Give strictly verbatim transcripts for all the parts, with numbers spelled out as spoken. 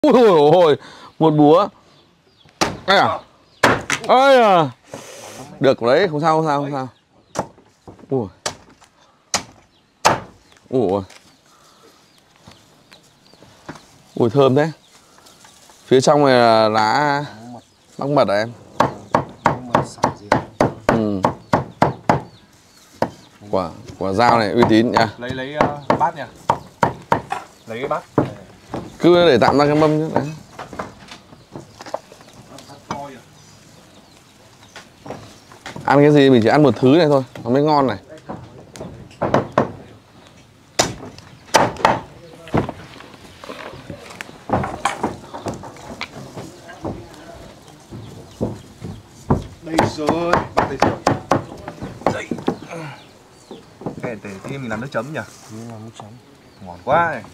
Ôi ôi, một búa. Ây à. Ây à. Được đấy, không sao không sao không sao. Ui. Ui. Ui thơm thế. Phía trong này là lá mắc mật à em? Ừ. Quả quả dao này uy tín nha. Lấy lấy uh, bát nha. Lấy cái bát. Cứ để tạm ra cái mâm chứ đấy. Ăn cái gì mình chỉ ăn một thứ này thôi, nó mới ngon này. Đây rồi, bắt đây rồi. Đây. Để, để tí mình làm nước chấm nhỉ? Mình làm nước chấm. Ngon quá này.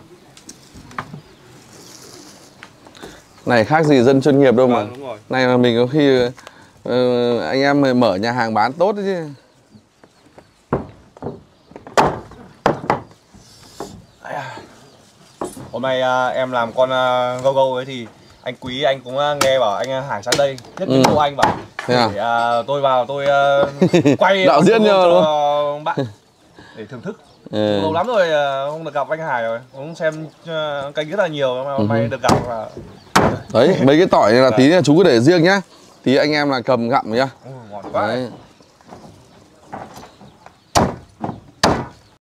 Này khác gì dân chuyên nghiệp đâu mà. Vâng, đúng rồi. Này mà mình có khi uh, anh em mở nhà hàng bán tốt đấy chứ. Hôm nay uh, em làm con uh, gâu gâu ấy thì anh Quý anh cũng uh, nghe bảo anh uh, Hải sang đây nhất Ừ. cô anh bảo để à? uh, tôi vào tôi uh, quay đạo diễn cho cho bạn để thưởng thức. Ừ. Lâu lắm rồi uh, không được gặp anh Hải rồi, cũng xem uh, kênh rất là nhiều mà hôm Ừ. nay được gặp là đấy mấy cái tỏi này là tí chú cứ để riêng nhá, tí anh em là cầm gặm nhá. ừ, ngon quá. Đấy.